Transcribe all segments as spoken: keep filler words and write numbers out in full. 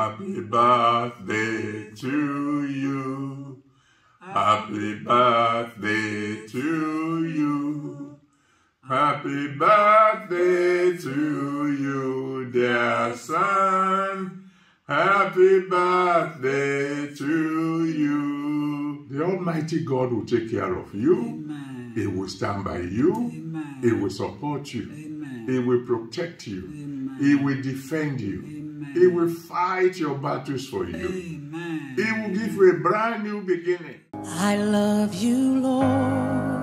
Happy birthday to you. Happy birthday to you. Happy birthday to you, dear son. Happy birthday to you. The Almighty God will take care of you. Amen. He will stand by you. Amen. He will support you. Amen. He will protect you. Amen. He will defend you. Amen. He will fight your battles for you. Amen. He will give you a brand new beginning. I love you, Lord,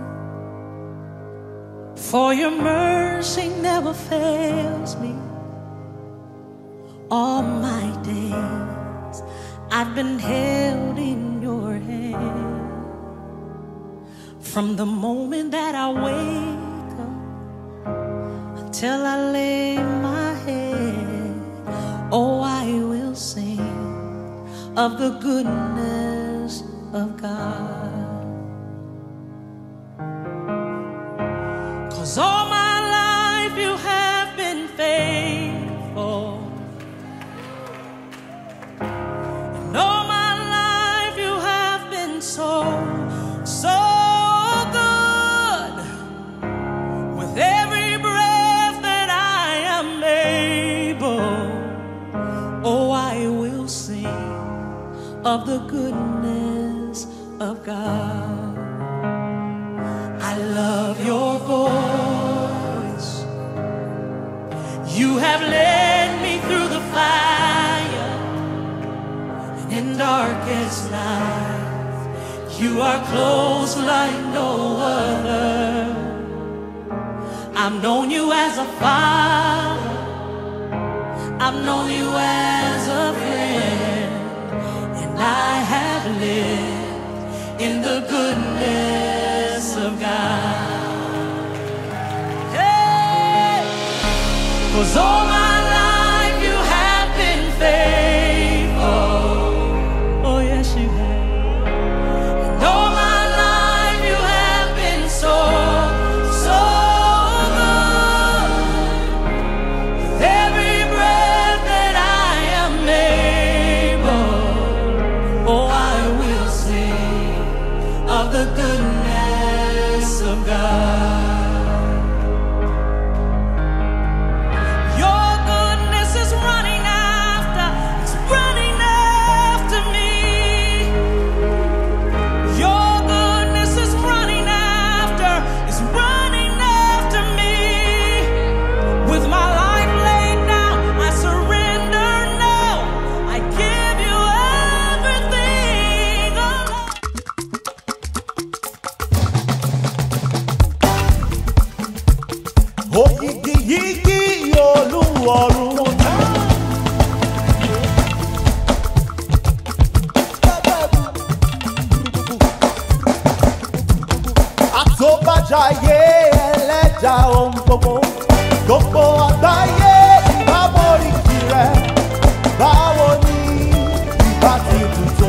for your mercy never fails me. All my days I've been held in your hand. From the moment that I wake up until I lay my head, oh, I will sing of the goodness of God. 'Cause all my life you have been faithful. And all my life you have been so, so good. With every breath that I am able, oh, I will sing of the goodness of God. I love your voice. You have led me through the fire, and in darkest night you are close like no other. I've known you as a father, I've known you as a friend, and I have lived in the goodness of God. Hey! 'Cause all my life you have been faithful. Oh yes you have. And all my life you have been so, so good. With every breath that I am able, oh, I will sing of the goodness of God. Your goodness is running after, it's running after me. Your goodness is running after, it's running after me. With my life laid down, I surrender now. I give you everything, oh Lord. Òkìkí yíkí Olúwarun. Àtòbàjáyé ẹlẹ́dà ohun gbogbo, gbogbo àgbáyé ìbámọ̀rí tirẹ̀. Báwo ni ìbá ti dùn tó?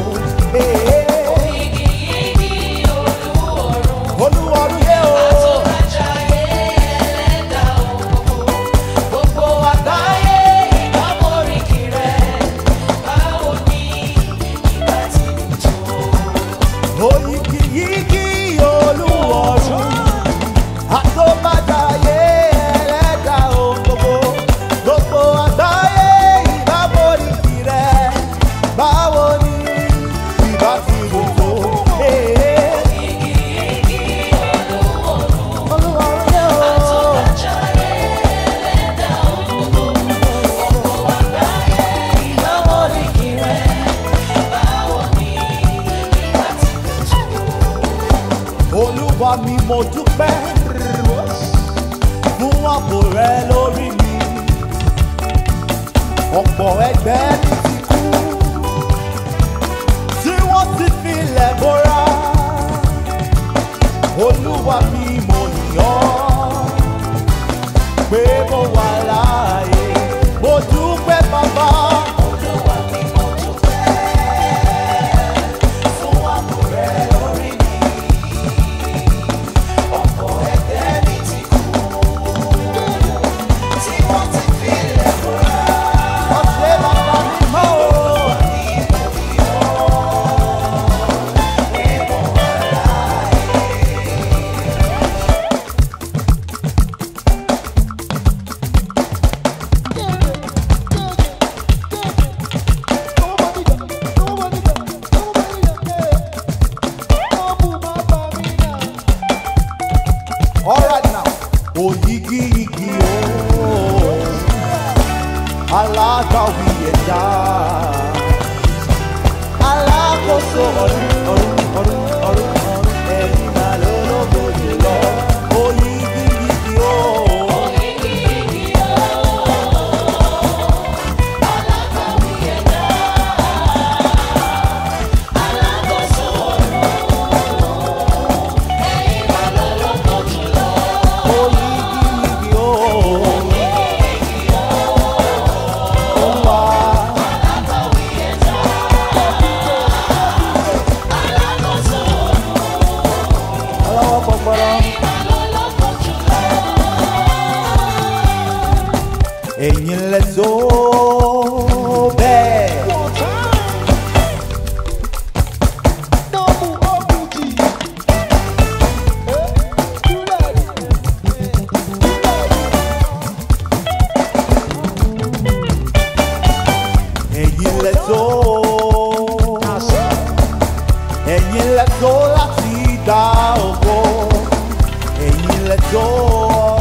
Olúwarun yé o. Òyìkí yíkí Olúwarun, àtòbàjáyé ẹlẹ́dà ohun gbogbo, gbogbo àgbáyé ìbámọ̀rí tirẹ̀. Báwo ni ìbá ti dùn tó? Olúwarun yé o. Olúwa mi mo dúpẹ́ fún ààbò rẹ lórí mi. Ọ̀pọ̀ ẹgbẹ́ mi ti kú tí wọ́n ti filẹ̀ bora. Olúwa mi mo yìn ọ́ pé mo wà láàyè. Mo dúpẹ́ bàbá. Olúwa mi mo dúpẹ́ fún ààbò rẹ lórí mi. Ọ̀pọ̀ ẹgbẹ́ mi ti kú tí wọ́n ti filẹ̀ bora. Ọ̀sẹ̀ bàbá mi mọ́. ẹ̀dá. Alákòóso ọ̀run ọ̀run ọ̀run ọ̀run ọ̀run ẹ̀yin máa lólógo jùlọ. Oyigiyigi o. Oyigiyigi o. Alákọ̀wé ẹ̀dá. Alákòóso ọ̀run ẹ̀yin máa lólógo jùlọ. Oyigiyigi o. Oyigiyigi o. Olúwa. Alákọ̀wé ẹ̀dá. Alákòóso ọ̀run ọlọ́wọ́ pọpọlọ. ẹ̀yin máa lólógo jùlọ. Ẹ̀yin lẹ tó bẹ́ẹ̀. Ẹ̀yin lẹ tó. Ẹ̀yin lẹ tó láti dá ògo. Ẹ̀yin lẹ tó